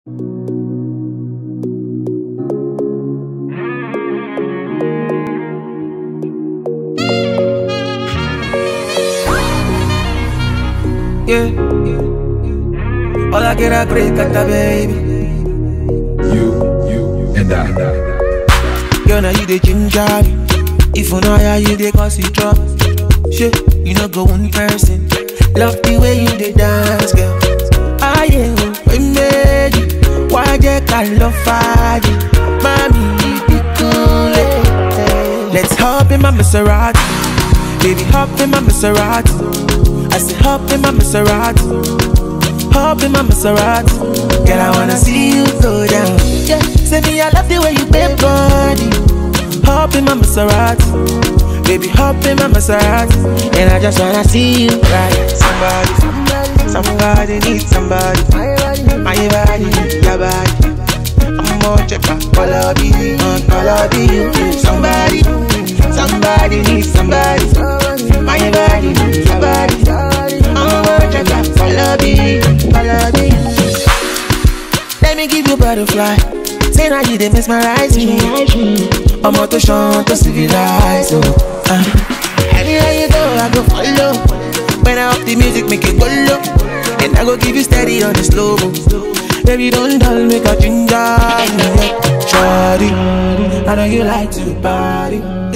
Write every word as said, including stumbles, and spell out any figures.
Yeah, all I get a great cat, baby. You, you, and I. Girl, now you the ginger me. If you know how you the cause it drop. Shit, you know go one person. Love the way you the dance, girl. Ah yeah, we made it. Why you can't love fire? Mommy, you be cool. Let's hop in my Maserati. Baby, hop in my Maserati. I say hop in my Maserati. Hop in my Maserati. Girl, I wanna see you go down. Yeah, say me I love the way you bend body. Hop in my Maserati. Baby, hop in my Maserati. And I just wanna see you right. Somebody, somebody, somebody needs somebody. My body, your body. I'm more checker, all I be, all I be you. Somebody, somebody needs somebody. My body, your body. I'm more checker, all I be, all I be you. Let me give you butterfly. Say now you they mesmerize me. I'm out to shine to civilize. Oh, uh. Anywhere you go, I go follow. When I up the music, make it go low. And I go give you steady on the slow. Baby, don't dull, make a ginger. Shawty, I know you like to party.